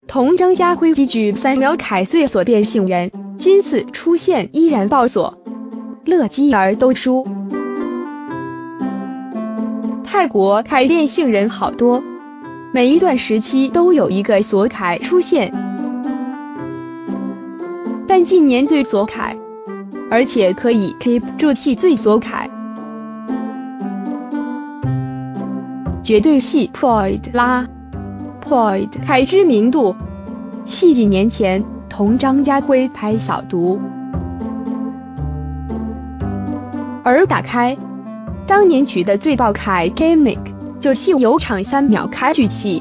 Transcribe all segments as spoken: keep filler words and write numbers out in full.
同张家辉极具三秒凯最所变性人，今次出现依然爆锁，乐基儿都输。泰国凯变性人好多，每一段时期都有一个索凯出现，但近年最索凯，而且可以 keep 住气最索凯，绝对系 Poid 啦。Poid 凯知名度，系几年前同张家辉拍扫毒，而打开当年取的最爆凯 gimmick 就系有场三秒开举气。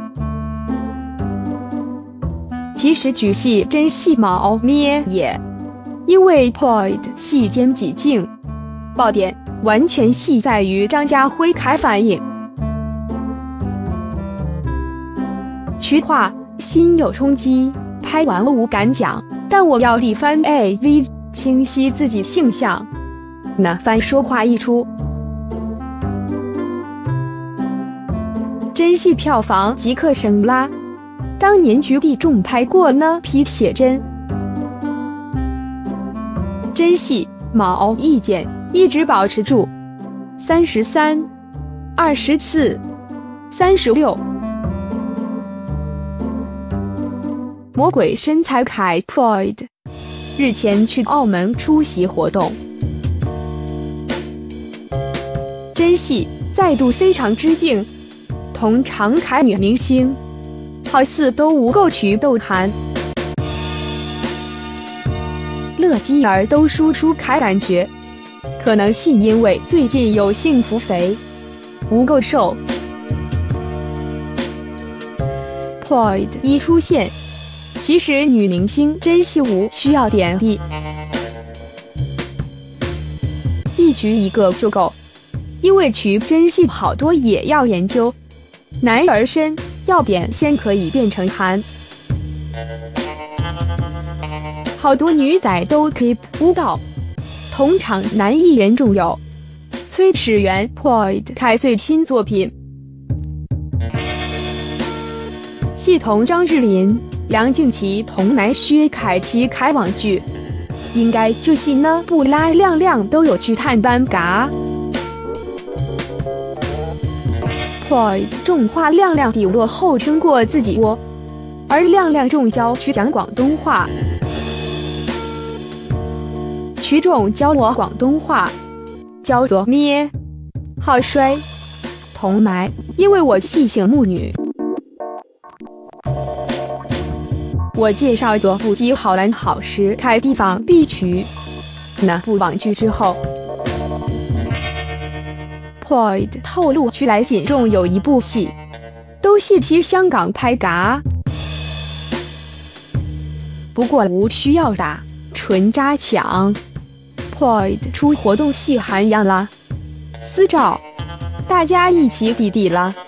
其实举系真系毛咩也，因为 Poid 系间几镜，爆点完全系在于张家辉凯反应。曲话心有冲击，拍完无敢讲，但我要力翻 A V 清晰自己性向。那番说话一出，真系票房即刻升拉。当年局地重拍过呢批写真，真系毛意见一直保持住三十三、二十四、三十六。魔鬼身材凯 Poid 日前去澳门出席活动，真系再度非常致敬，同常凯女明星好似都无够渠斗谈，乐基儿都输出凯感觉，可能是因为最近有幸福肥，无够瘦。Poid 一出现，其实女明星真系无需要点滴，一局一个就够，因为曲真系好多也要研究，男儿身要变先可以变成韩，好多女仔都 keep 不到。同场男艺人中有崔始源 Poid 凯最新作品，系同张智霖、梁静琪同埋薛凯琪开网剧，应该就是呢布拉亮亮都有去探班嘎。Poid 重话亮亮底落后生过自己窝，而亮亮重教去讲广东话，曲重教我广东话，叫做咩，好衰，同埋因为我系醒目女。我介绍做部机好蓝好时开地方必曲那部网剧之后，Poid 透露出来仅中有一部戏，都系其香港拍嘎，不过无需要打纯扎抢。Poid 出活动系涵养啦，私照，大家一起抵抵啦。